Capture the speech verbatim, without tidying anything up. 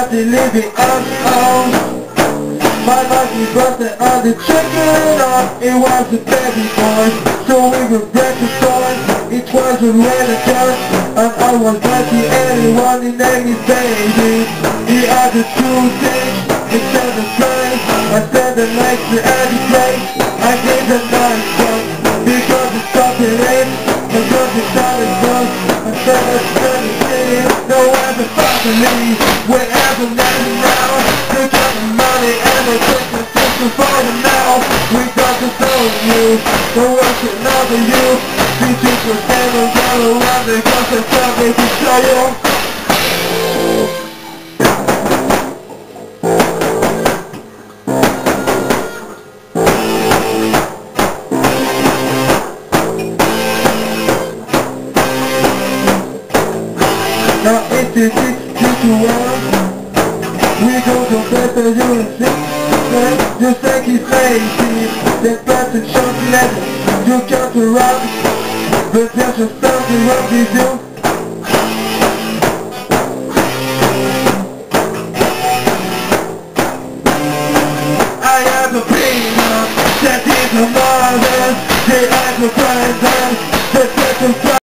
party living on own. My lucky brother on the chicken on. It was a baby boy, so we would break the toys. It was a religion, and I was lucky anyone in any baby. He had the two things, instead of play. I said the night to any place. I gave the nice one, because it's something late. Because it's not as good. I said it's gonna see it. No other family, wherever now and now. They got the money and they take the system for them now. We got to know you, the world's another you. These people stand around around because they're trying to show you. Now if you think you want, we go to bed for you and sleep. You think he's lazy, that person shows letter. You got to rock, but there's just something wrong with you. I have a opinion that is a mother, they have a presence, that there's a